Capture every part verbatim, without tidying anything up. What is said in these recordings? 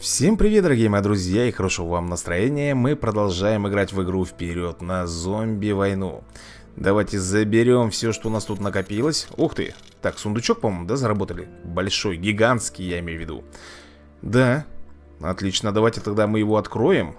Всем привет, дорогие мои друзья, и хорошего вам настроения. Мы продолжаем играть в игру «Вперед» на зомби-войну. Давайте заберем все, что у нас тут накопилось. Ух ты! Так, сундучок, по-моему, да, заработали? Большой, гигантский, я имею в виду. Да, отлично, давайте тогда мы его откроем.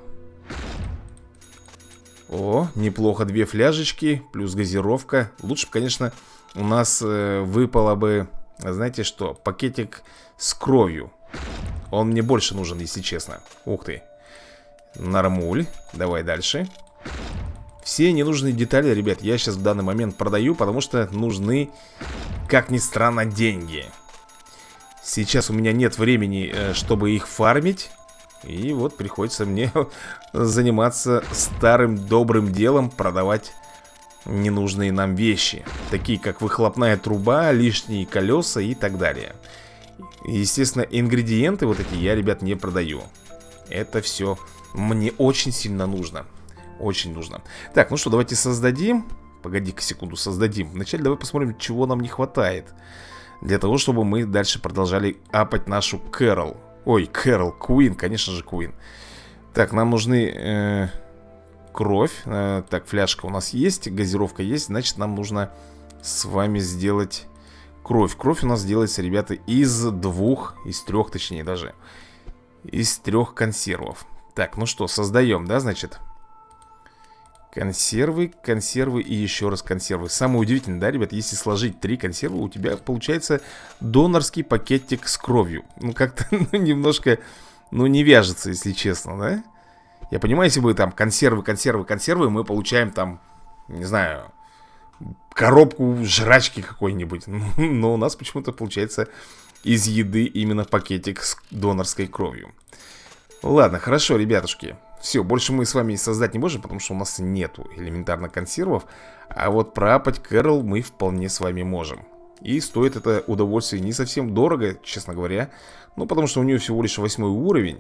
О, неплохо, две фляжечки, плюс газировка. Лучше бы, конечно, у нас э, выпало бы, знаете что, пакетик с кровью. Он мне больше нужен, если честно. Ух ты. Нормуль. Давай дальше. Все ненужные детали, ребят, я сейчас в данный момент продаю, потому что нужны, как ни странно, деньги. Сейчас у меня нет времени, чтобы их фармить. И вот приходится мне заниматься старым добрым делом, продавать ненужные нам вещи, такие как выхлопная труба, лишние колеса и так далее. Естественно, ингредиенты вот эти я, ребят, не продаю. Это все мне очень сильно нужно. Очень нужно. Так, ну что, давайте создадим. Погоди-ка секунду, создадим. Вначале давай посмотрим, чего нам не хватает, для того, чтобы мы дальше продолжали апать нашу Кэрол. Ой, Кэрол, Куин, конечно же, Куин. Так, нам нужны э, кровь. э, Так, фляжка у нас есть, газировка есть. Значит, нам нужно с вами сделать кровь. Кровь у нас делается, ребята, из двух, из трех, точнее даже, из трех консервов. Так, ну что, создаем, да, значит? Консервы, консервы и еще раз консервы. Самое удивительное, да, ребят, если сложить три консервы, у тебя получается донорский пакетик с кровью. Ну, как-то ну, немножко, ну, не вяжется, если честно, да? Я понимаю, если бы там консервы, консервы, консервы, мы получаем там, не знаю, коробку жрачки какой-нибудь. Но у нас почему-то получается из еды именно пакетик с донорской кровью. Ладно, хорошо, ребятушки. Все, больше мы с вами создать не можем, потому что у нас нету элементарно консервов. А вот проапать Кэрол мы вполне с вами можем. И стоит это удовольствие не совсем дорого, честно говоря. Ну, потому что у нее всего лишь восьмой уровень.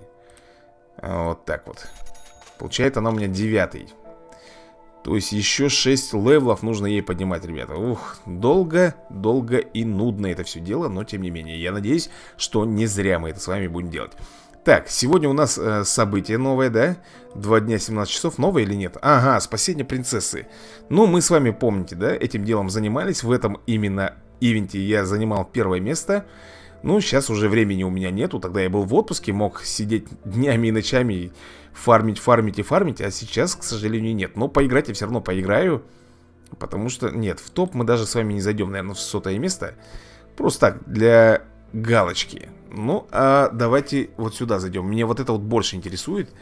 Вот так вот. Получает она у меня девятый. То есть еще шесть левелов нужно ей поднимать, ребята. Ух, долго, долго и нудно это все дело, но тем не менее, я надеюсь, что не зря мы это с вами будем делать. Так, сегодня у нас э, событие новое, да? Два дня, семнадцать часов, новое или нет? Ага, спасение принцессы. Ну, мы с вами, помните, да, этим делом занимались. В этом именно ивенте я занимал первое место. Ну, сейчас уже времени у меня нету. Тогда я был в отпуске, мог сидеть днями и ночами, фармить, фармить и фармить. А сейчас, к сожалению, нет. Но поиграть я все равно поиграю. Потому что, нет, в топ мы даже с вами не зайдем, наверное, в сотое место. Просто так, для галочки. Ну, а давайте вот сюда зайдем. Меня вот это вот больше интересует.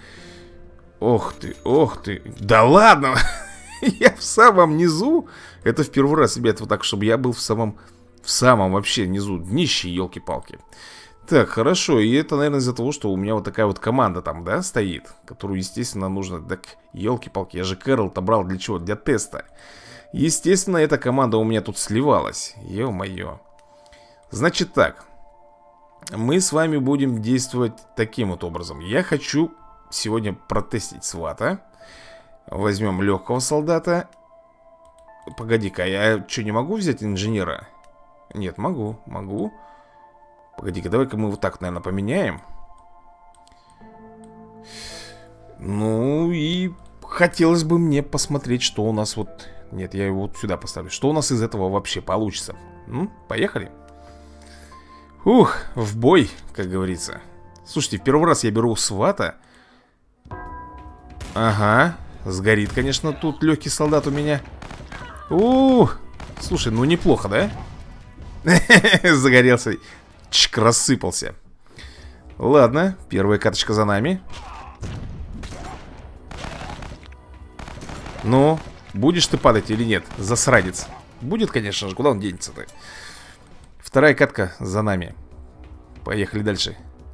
Ох ты, ох ты. Да ладно! Я в самом низу. Это в первый раз, ребят, вот так, чтобы я был в самом... В самом вообще низу, днище, елки-палки. Так, хорошо, и это, наверное, из-за того, что у меня вот такая вот команда там, да, стоит, которую, естественно, нужно... Так, елки-палки, я же Кэрол-то брал для чего? Для теста. Естественно, эта команда у меня тут сливалась. Ё-моё. Значит так, мы с вами будем действовать таким вот образом. Я хочу сегодня протестить свата. Возьмем легкого солдата. Погоди-ка, я что, не могу взять инженера? Нет, могу, могу. Погоди-ка, давай-ка мы вот так, наверное, поменяем. Ну и хотелось бы мне посмотреть, что у нас вот... Нет, я его вот сюда поставлю. Что у нас из этого вообще получится? М? Поехали. Ух, в бой, как говорится. Слушайте, в первый раз я беру свата. Ага, сгорит, конечно, тут легкий солдат у меня. Ух, слушай, ну неплохо, да? Загорелся. Чик, рассыпался. Ладно, первая карточка за нами. Ну, будешь ты падать или нет, засранец? Будет, конечно же, куда он денется-то? Вторая катка за нами. Поехали дальше.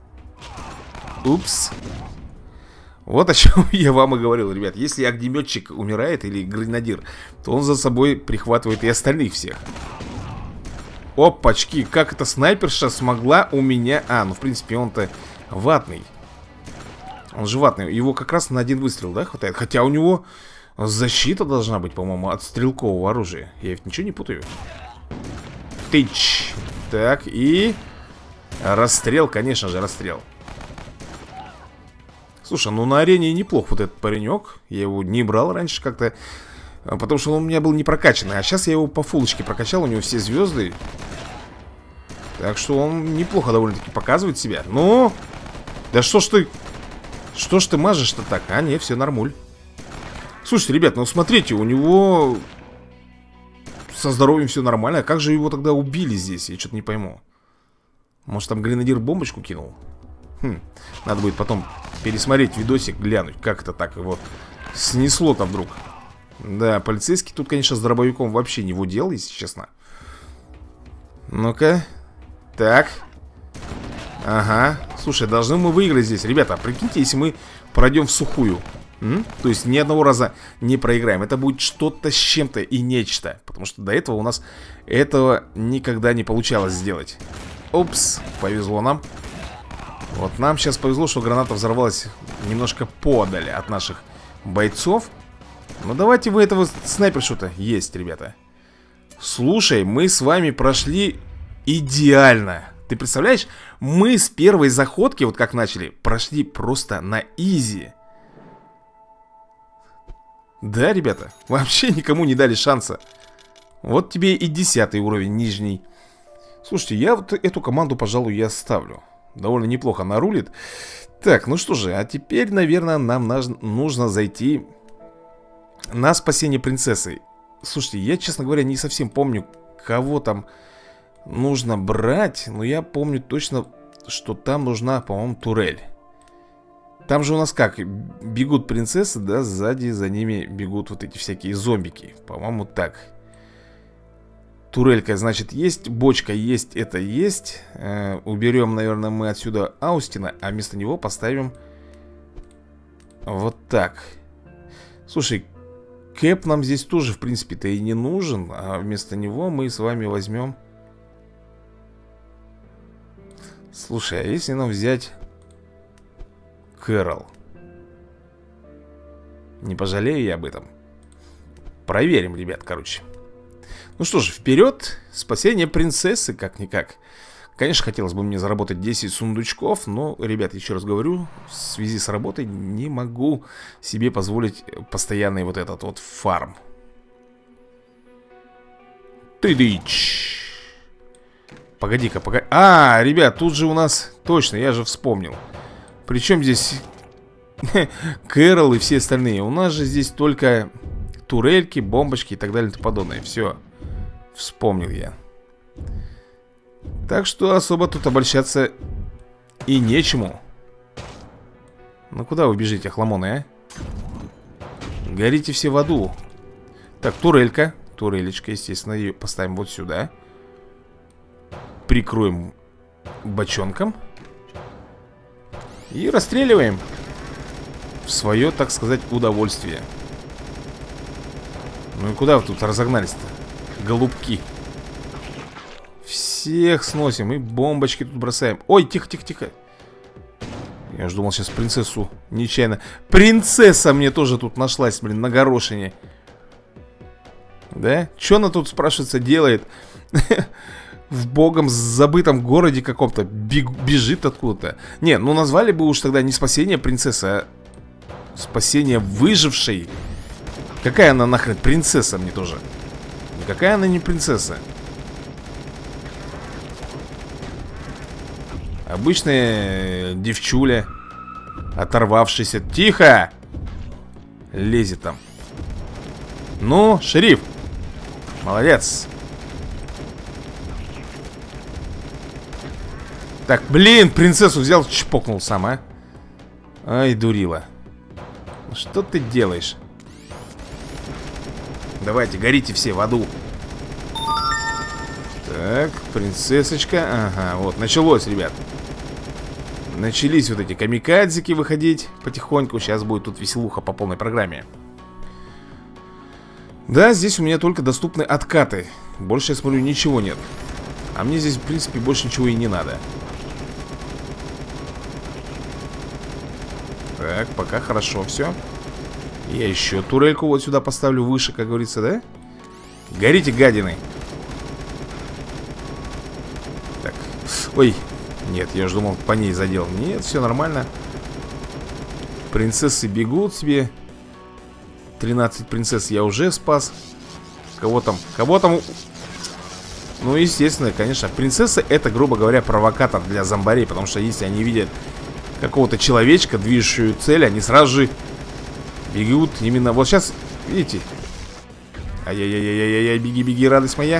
Упс. Вот о чем я вам и говорил, ребят. Если огнеметчик умирает или гренадир, то он за собой прихватывает и остальных всех. Опачки, как эта снайперша смогла у меня... А, ну в принципе он-то ватный. Он же ватный, его как раз на один выстрел, да, хватает? Хотя у него защита должна быть, по-моему, от стрелкового оружия. Я ведь ничего не путаю. Тыч. Так, и... Расстрел, конечно же, расстрел. Слушай, ну на арене неплох вот этот паренек. Я его не брал раньше как-то, потому что он у меня был не прокачанный. А сейчас я его по фулочке прокачал, у него все звезды. Так что он неплохо довольно-таки показывает себя. Ну, да что ж ты... Что ж ты мажешь-то так? А, нет, все нормуль. Слушайте, ребят, ну смотрите, у него со здоровьем все нормально. А как же его тогда убили здесь? Я что-то не пойму. Может, там гренадир бомбочку кинул? Хм, надо будет потом пересмотреть видосик, глянуть, как это так его снесло-то вдруг. Да, полицейский тут, конечно, с дробовиком вообще не в удел, если честно. Ну-ка. Так. Ага. Слушай, должны мы выиграть здесь. Ребята, прикиньте, если мы пройдем в сухую. М? То есть ни одного раза не проиграем. Это будет что-то с чем-то и нечто. Потому что до этого у нас этого никогда не получалось сделать. Упс, повезло нам. Вот нам сейчас повезло, что граната взорвалась немножко подаль от наших бойцов. Ну давайте вы этого снайпершу-то. Есть, ребята. Слушай, мы с вами прошли идеально. Ты представляешь? Мы с первой заходки, вот как начали, прошли просто на изи. Да, ребята, вообще никому не дали шанса. Вот тебе и десятый уровень нижний. Слушайте, я вот эту команду, пожалуй, я оставлю. Довольно неплохо она рулит. Так, ну что же, а теперь, наверное, нам нужно зайти на спасение принцессы. Слушайте, я, честно говоря, не совсем помню, кого там нужно брать. Но я помню точно, что там нужна, по-моему, турель. Там же у нас как? Бегут принцессы, да, сзади за ними бегут вот эти всякие зомбики. По-моему, так. Турелька, значит, есть. Бочка есть, это есть. э, Уберем, наверное, мы отсюда Аустина, а вместо него поставим вот так. Слушай, Кэп нам здесь тоже, в принципе-то, и не нужен. А вместо него мы с вами возьмем... Слушай, а если нам взять Кэрол? Не пожалею я об этом. Проверим, ребят, короче. Ну что ж, вперед. Спасение принцессы, как-никак. Конечно, хотелось бы мне заработать десять сундучков, но, ребят, еще раз говорю, в связи с работой не могу себе позволить постоянный вот этот вот фарм. Ты-дыч. Погоди-ка, погоди. А, ребят, тут же у нас... Точно, я же вспомнил. Причем здесь Кэрол и все остальные. У нас же здесь только турельки, бомбочки и так далее и тому подобное. Все, вспомнил я. Так что особо тут обольщаться и нечему. Ну куда вы бежите, хламоны, а? Горите все в аду. Так, турелька. Турелечка, естественно, ее поставим вот сюда. Прикроем бочонком. И расстреливаем в свое, так сказать, удовольствие. Ну и куда вы тут разогнались-то, голубки? Всех сносим и бомбочки тут бросаем. Ой, тихо-тихо-тихо. Я же думал, сейчас принцессу нечаянно. Принцесса мне тоже тут нашлась, блин, на горошине. Да? Что она тут, спрашивается, делает? В богом забытом городе каком-то бежит откуда-то. Не, ну назвали бы уж тогда не спасение принцессы, а спасение выжившей. Какая она нахрен принцесса мне тоже? Никакая она не принцесса. Обычная девчуля, оторвавшаяся. Тихо! Лезет там. Ну, шериф. Молодец. Так, блин, принцессу взял, чпокнул сам, а. Ай, дурила. Что ты делаешь? Давайте, горите все в аду. Так, принцессочка. Ага, вот, началось, ребят. Начались вот эти камикадзики выходить потихоньку. Сейчас будет тут веселуха по полной программе. Да, здесь у меня только доступны откаты. Больше, я смотрю, ничего нет. А мне здесь, в принципе, больше ничего и не надо. Так, пока хорошо все. Я еще турельку вот сюда поставлю выше, как говорится, да? Горите, гадины. Так, ой. Нет, я же думал, по ней задел. Нет, все нормально. Принцессы бегут себе. тринадцать принцесс я уже спас. Кого там? Кого там? Ну, естественно, конечно. Принцесса — это, грубо говоря, провокатор для зомбарей. Потому что если они видят какого-то человечка, движущую цель, они сразу же бегут именно... Вот сейчас, видите? Ай-яй-яй-яй-яй-яй, беги-беги, радость моя.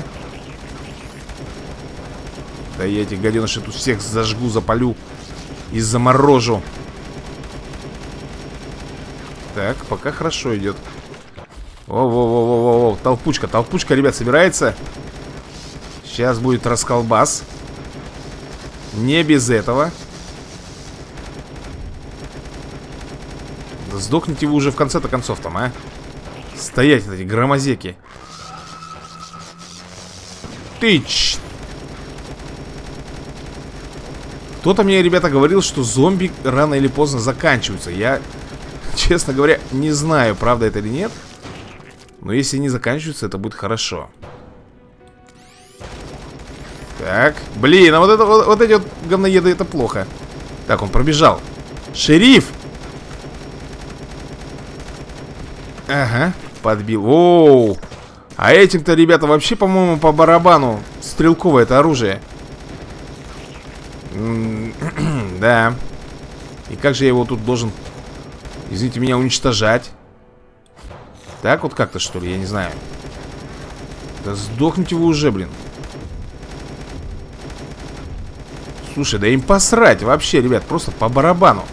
Да я этих гаденышей тут всех зажгу, запалю и заморожу. Так, пока хорошо идет. Во-во-во-во-во-во. Толпучка, толпучка, ребят, собирается. Сейчас будет расколбас. Не без этого. Да сдохните вы уже в конце-то концов там, а. Стоять, эти громозеки. Тыч. Кто-то мне, ребята, говорил, что зомби рано или поздно заканчиваются. Я, честно говоря, не знаю, правда это или нет. Но если не заканчиваются, это будет хорошо. Так, блин, а вот, это, вот, вот эти вот говноеды, это плохо. Так, он пробежал. Шериф! Ага, подбил. Оу! А этим-то, ребята, вообще, по-моему, по барабану стрелковое это оружие. Да. И как же я его тут должен, извините меня, уничтожать? Так вот как-то, что ли? Я не знаю. Да сдохните вы уже, блин. Слушай, да им посрать вообще, ребят. Просто по барабану.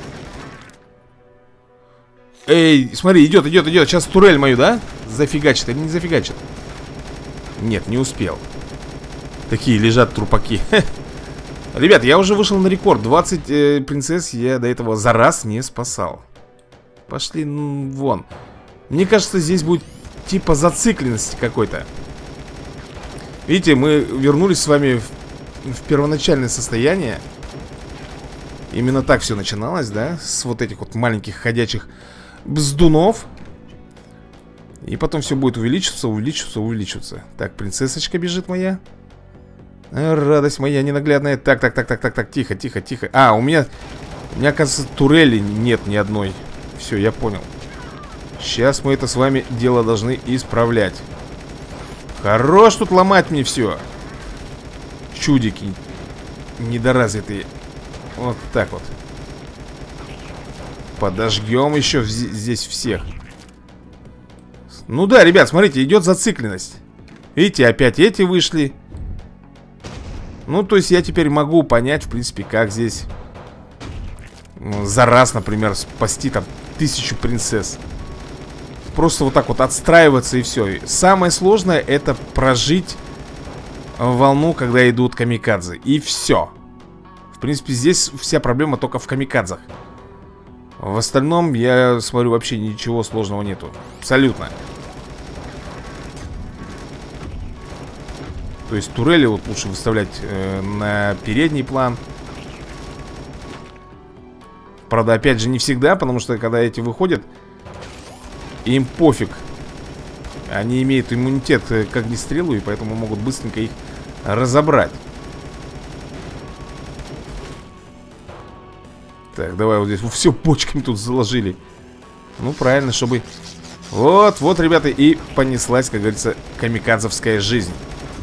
Эй, смотри, идет, идет, идет. Сейчас турель мою, да? Зафигачит или не зафигачит? Нет, не успел. Такие лежат трупаки. Ребят, я уже вышел на рекорд. двадцать э, принцесс я до этого за раз не спасал. Пошли, ну, вон. Мне кажется, здесь будет типа зацикленности какой-то. Видите, мы вернулись с вами в, в первоначальное состояние. Именно так все начиналось, да? С вот этих вот маленьких ходячих бздунов. И потом все будет увеличиваться, увеличиваться, увеличиваться. Так, принцессочка бежит моя. Радость моя ненаглядная. Так, так, так, так, так, так, тихо, тихо, тихо. А, у меня, у меня, оказывается, турели нет ни одной. Все, я понял. Сейчас мы это с вами дело должны исправлять. Хорош тут ломать мне все. Чудики недоразвитые. Вот так вот. Подожгем еще здесь всех. Ну да, ребят, смотрите, идет зацикленность. Видите, опять эти вышли. Ну, то есть я теперь могу понять, в принципе, как здесь за раз, например, спасти там тысячу принцесс. Просто вот так вот отстраиваться и все. Самое сложное — это прожить волну, когда идут камикадзе. И все. В принципе, здесь вся проблема только в камикадзах. В остальном, я смотрю, вообще ничего сложного нету. Абсолютно. То есть турели вот лучше выставлять э, на передний план. Правда, опять же, не всегда, потому что когда эти выходят, им пофиг. Они имеют иммунитет к огнестрелу, и поэтому могут быстренько их разобрать. Так, давай вот здесь. Все почками тут заложили. Ну, правильно, чтобы... Вот, вот, ребята, и понеслась, как говорится, камикадзовская жизнь.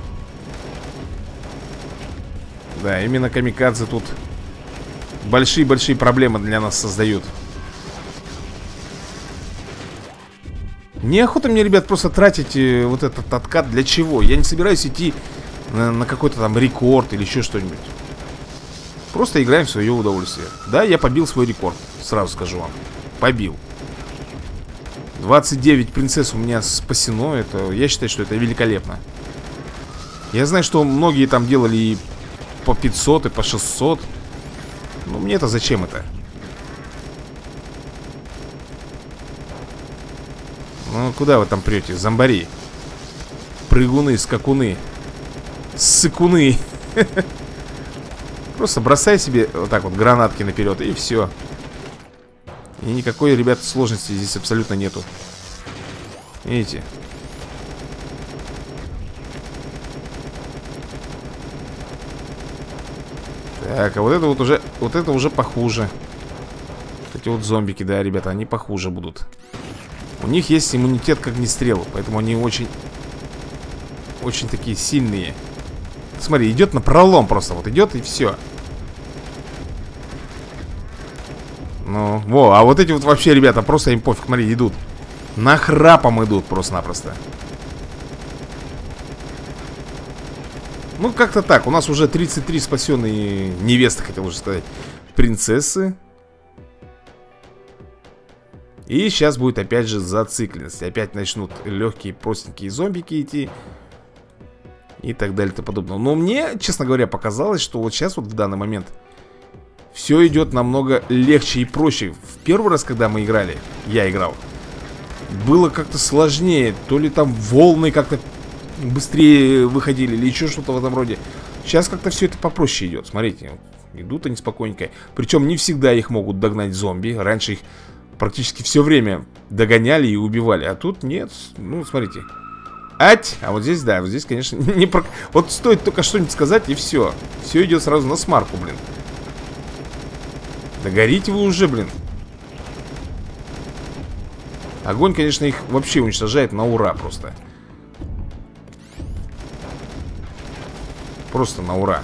Да, именно камикадзе тут большие-большие проблемы для нас создают. Неохота мне, ребят, просто тратить э, вот этот откат. Для чего? Я не собираюсь идти на, на какой-то там рекорд или еще что-нибудь. Просто играем в свое удовольствие. Да, я побил свой рекорд, сразу скажу вам. Побил. двадцать девять принцесс у меня спасено. Это, я считаю, что это великолепно. Я знаю, что многие там делали и по пятьсот, и по шестьсот. Ну, мне это зачем это? Ну, куда вы там прете, зомбари? Прыгуны, скакуны, ссыкуны. Просто бросай себе вот так вот гранатки наперед, и все. И никакой, ребят, сложности здесь абсолютно нету. Видите? Так, а вот это вот уже, вот это уже похуже. Эти вот зомбики, да, ребята, они похуже будут. У них есть иммунитет к огнестрелу, поэтому они очень... Очень такие сильные. Смотри, идет на пролом просто. Вот идет и все. Ну, во, а вот эти вот вообще, ребята, просто им пофиг, смотри, идут. Нахрапом идут просто-напросто. Ну, как-то так. У нас уже тридцать три спасенные невесты, хотел уже сказать, принцессы. И сейчас будет опять же зацикленность. Опять начнут легкие, простенькие зомбики идти. И так далее и тому подобное. Но мне, честно говоря, показалось, что вот сейчас вот в данный момент все идет намного легче и проще. В первый раз, когда мы играли, я играл, было как-то сложнее. То ли там волны как-то быстрее выходили, или еще что-то в этом роде. Сейчас как-то все это попроще идет. Смотрите, идут они спокойненько. Причем не всегда их могут догнать зомби. Раньше их практически все время догоняли и убивали. А тут нет. Ну, смотрите. Ать! А вот здесь, да, вот здесь, конечно, не про... Вот стоит только что-нибудь сказать, и все. Все идет сразу на смарку, блин. Да горите вы уже, блин. Огонь, конечно, их вообще уничтожает на ура просто. Просто на ура.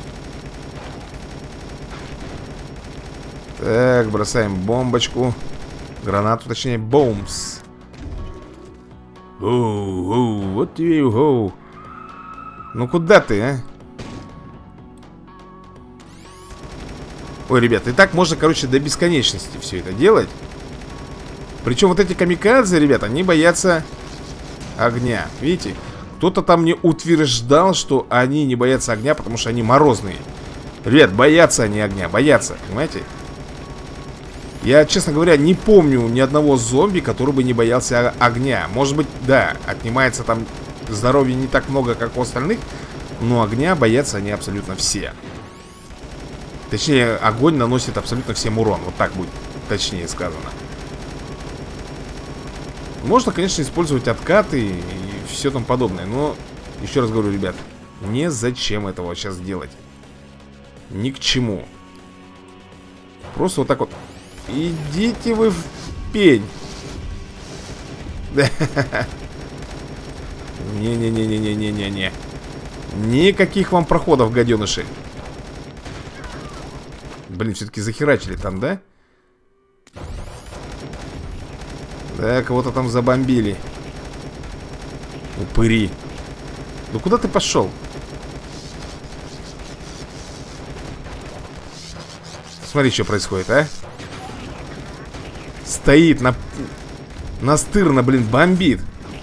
Так, бросаем бомбочку. Гранату, точнее, бомбс. Оу, оу, вот тебе и оу. Ну куда ты, а? Ой, ребят, и так можно, короче, до бесконечности все это делать. Причем вот эти камикадзе, ребят, они боятся огня. Видите? Кто-то там мне утверждал, что они не боятся огня, потому что они морозные. Ребят, боятся они огня, боятся, понимаете? Я, честно говоря, не помню ни одного зомби, который бы не боялся огня. Может быть, да, отнимается там здоровья не так много, как у остальных, но огня боятся они абсолютно все. Точнее, огонь наносит абсолютно всем урон. Вот так будет точнее сказано. Можно, конечно, использовать откаты и все там подобное, но, еще раз говорю, ребят, незачем этого сейчас делать. Ни к чему. Просто вот так вот. Идите вы в пень. Не-не-не-не-не-не-не-не. Никаких вам проходов, гаденыши. Блин, все-таки захерачили там, да? Да, кого-то там забомбили. Упыри. Ну куда ты пошел? Смотри, что происходит, а? Стоит на... настырно, блин, бомбит.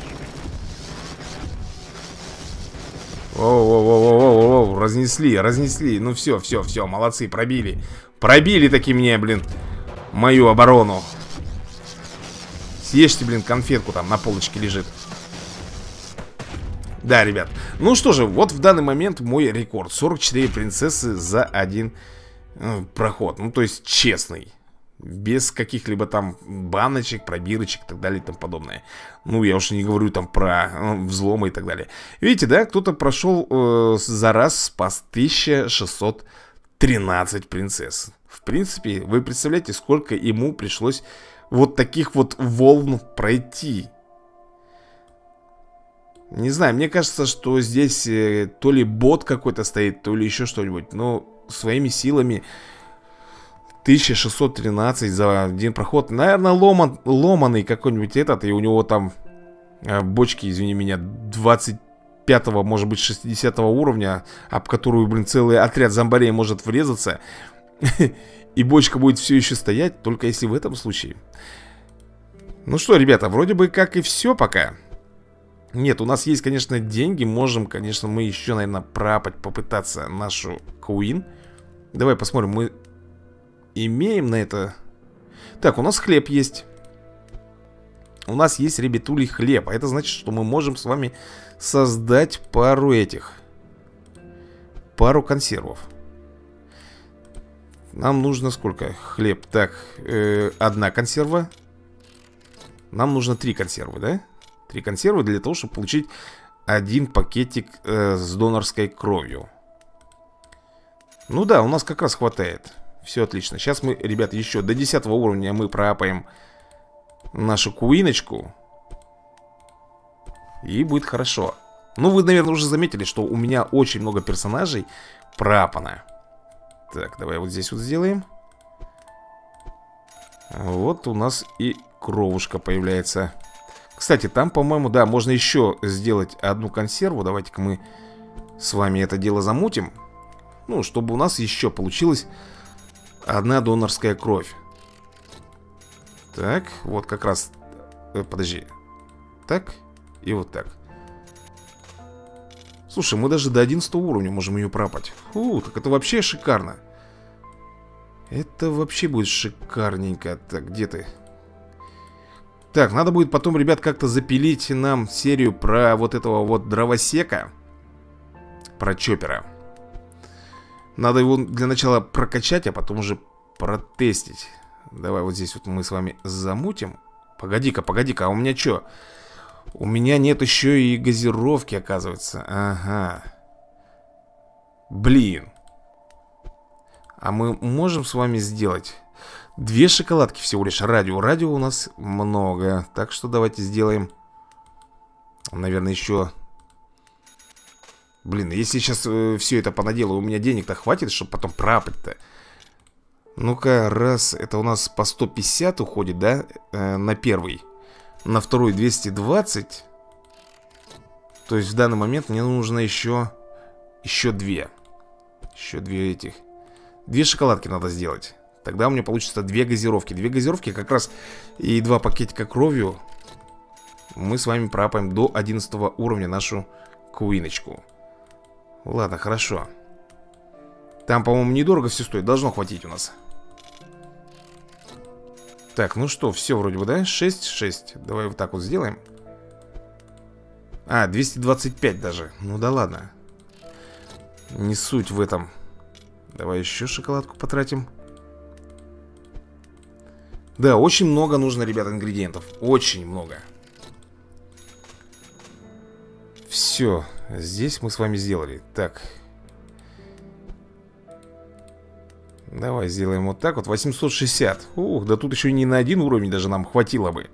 Воу-воу-воу-воу-воу, разнесли, разнесли. Ну все, все, все, молодцы, пробили. Пробили таки мне, блин, мою оборону. Съешьте, блин, конфетку, там на полочке лежит. Да, ребят. Ну что же, вот в данный момент мой рекорд. сорок четыре принцессы за один э, проход. Ну, то есть честный. Без каких-либо там баночек, пробирочек и так далее и тому подобное. Ну, я уж не говорю там про э, взломы и так далее. Видите, да, кто-то прошел э, за раз, спас тысяча шестьсот тринадцать принцесс. В принципе, вы представляете, сколько ему пришлось вот таких вот волн пройти. Не знаю, мне кажется, что здесь э, то ли бот какой-то стоит, то ли еще что-нибудь. Но своими силами тысяча шестьсот тринадцать за один проход. Наверное, ломан, ломаный какой-нибудь этот. И у него там э, бочки, извини меня, двадцать пятого, может быть, шестидесятого уровня, об которую, блин, целый отряд зомбарей может врезаться. И бочка будет все еще стоять, только если в этом случае. Ну что, ребята, вроде бы как и все пока. Нет, у нас есть, конечно, деньги. Можем, конечно, мы еще, наверное, пропать, попытаться нашу Куин. Давай посмотрим, мы имеем на это... Так, у нас хлеб есть. У нас есть, ребятули, хлеб. А это значит, что мы можем с вами создать пару этих. Пару консервов. Нам нужно сколько? Хлеб. Так, э, одна консерва. Нам нужно три консервы, да? Три консервы для того, чтобы получить один пакетик э, с донорской кровью. Ну да, у нас как раз хватает. Все отлично. Сейчас мы, ребят, еще до десятого уровня мы проапаем нашу куиночку. И будет хорошо. Ну, вы, наверное, уже заметили, что у меня очень много персонажей проапано. Так, давай вот здесь вот сделаем. Вот у нас и кровушка появляется. Кстати, там, по-моему, да, можно еще сделать одну консерву. Давайте-ка мы с вами это дело замутим. Ну, чтобы у нас еще получилась одна донорская кровь. Так, вот как раз. э, Подожди. Так, и вот так. Слушай, мы даже до одиннадцатого уровня можем ее пропать. Фу, так это вообще шикарно. Это вообще будет шикарненько. Так, где ты? Так, надо будет потом, ребят, как-то запилить нам серию про вот этого вот дровосека. Про чоппера. Надо его для начала прокачать, а потом уже протестить. Давай вот здесь вот мы с вами замутим. Погоди-ка, погоди-ка, а у меня что? У меня нет еще и газировки, оказывается. Ага. Блин. А мы можем с вами сделать две шоколадки всего лишь. Радио. Радио у нас много. Так что давайте сделаем, наверное, еще... Блин, если сейчас э, все это понаделаю, у меня денег-то хватит, чтобы потом пропать-то. Ну-ка, раз, это у нас по сто пятьдесят уходит, да, э, на первый. На второй двести двадцать. То есть в данный момент мне нужно еще Еще две Еще две этих Две шоколадки надо сделать. Тогда у меня получится две газировки. Две газировки как раз и два пакетика кровью. Мы с вами пропаем до одиннадцатого уровня нашу куиночку. Ладно, хорошо. Там, по-моему, недорого все стоит. Должно хватить у нас. Так, ну что, все вроде бы, да? шесть, шесть. Давай вот так вот сделаем. А, двести двадцать пять даже. Ну да ладно. Не суть в этом. Давай еще шоколадку потратим. Да, очень много нужно, ребят, ингредиентов. Очень много. Все, здесь мы с вами сделали. Так. Давай сделаем вот так вот. восемьсот шестьдесят. Ух, да тут еще не на один уровень даже нам хватило бы.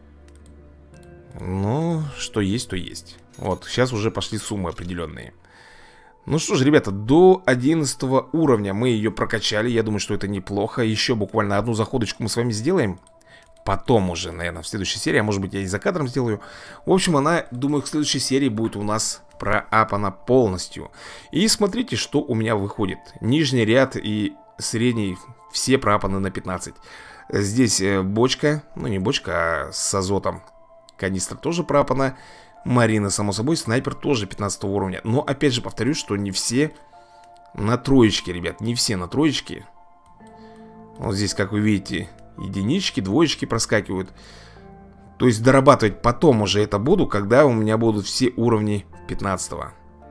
Ну, что есть, то есть. Вот, сейчас уже пошли суммы определенные. Ну что ж, ребята, до одиннадцатого уровня мы ее прокачали. Я думаю, что это неплохо. Еще буквально одну заходочку мы с вами сделаем. Потом уже, наверное, в следующей серии. А может быть, я и за кадром сделаю. В общем, она, думаю, в следующей серии будет у нас проапана полностью. И смотрите, что у меня выходит. Нижний ряд и средний все проапаны на пятнадцать. Здесь бочка, ну не бочка, а с азотом. Канистра тоже проапана. Марина, само собой, снайпер тоже пятнадцатого уровня. Но опять же повторюсь, что не все на троечке, ребят. Не все на троечке. Вот здесь, как вы видите, единички, двоечки проскакивают. То есть дорабатывать потом уже это буду, когда у меня будут все уровни пятнадцатого.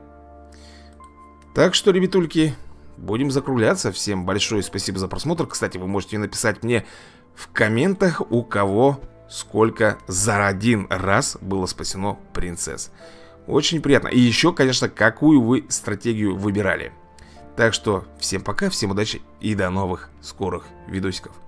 Так что, ребятульки, будем закругляться. Всем большое спасибо за просмотр. Кстати, вы можете написать мне в комментах, у кого сколько за один раз было спасено принцесс. Очень приятно. И еще, конечно, какую вы стратегию выбирали. Так что всем пока, всем удачи и до новых скорых видосиков.